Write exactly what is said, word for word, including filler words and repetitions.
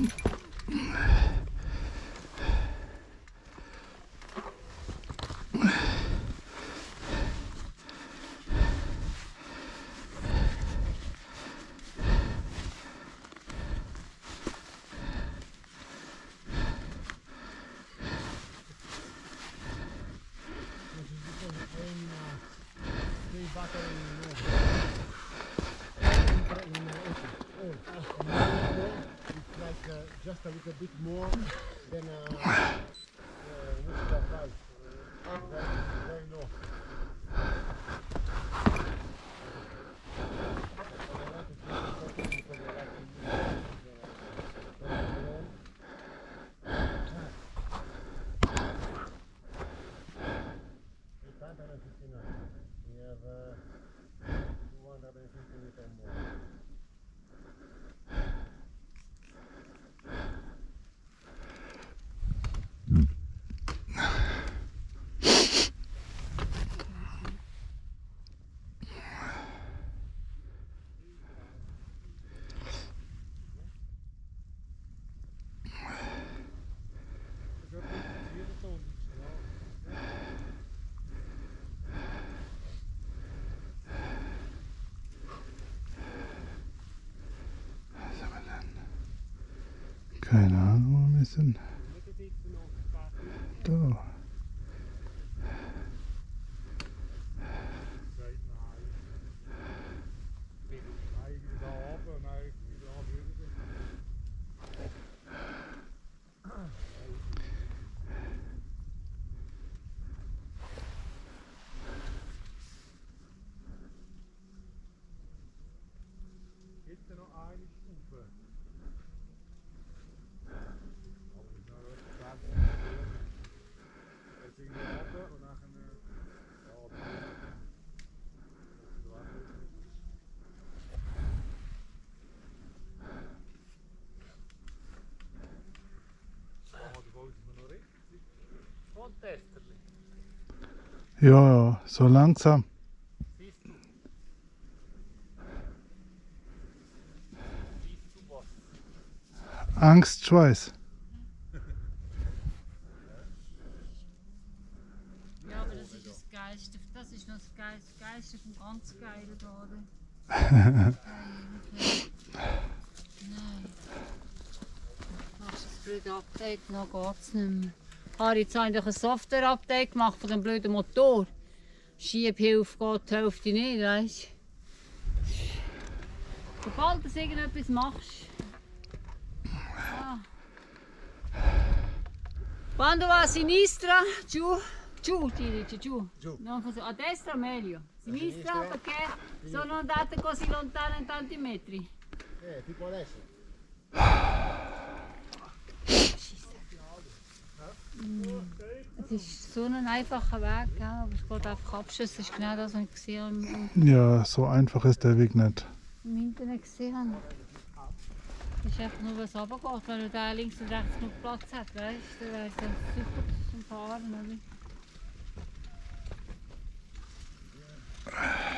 Just a little bit more than a uh, uh, valve. Uh, very, very low. We have uh, two hundred fifty meters more. Keine Ahnung, wo wir sind. Da. Gibt es noch eine Stufe? Ja, ja, so langsam. Siehst du? Siehst du was? Angst, Schweiß. Ja, aber das ist das Geilste. Das ist noch das Geilste, das Geilste vom ganz Geilen da, oder? Nein, nein. Machst du das blöde Update, noch geht's nicht mehr. Ich habe jetzt eigentlich ein Software-Update gemacht von dem blöden Motor. Schiebhilfe geht die Hälfte nicht, weißt du? Sobald du irgendetwas machst. Ah. Quando va a sinistra, giù, giù, ti dice giù. Giù. Non così. A destra meglio. Sinistra perché sono andate così lontane in tanti metri. Eh, tipo adesso. Es ist so ein einfacher Weg, gell? Aber es geht einfach abschüssen. Das ist genau das, was ich gesehen habe im, Ja, so einfach ist der Weg nicht. im Internet gesehen habe. Es ist einfach nur, was runtergeht, wenn du da links und rechts noch Platz hast, weißt du? Dann wäre es super zum Fahren, oder?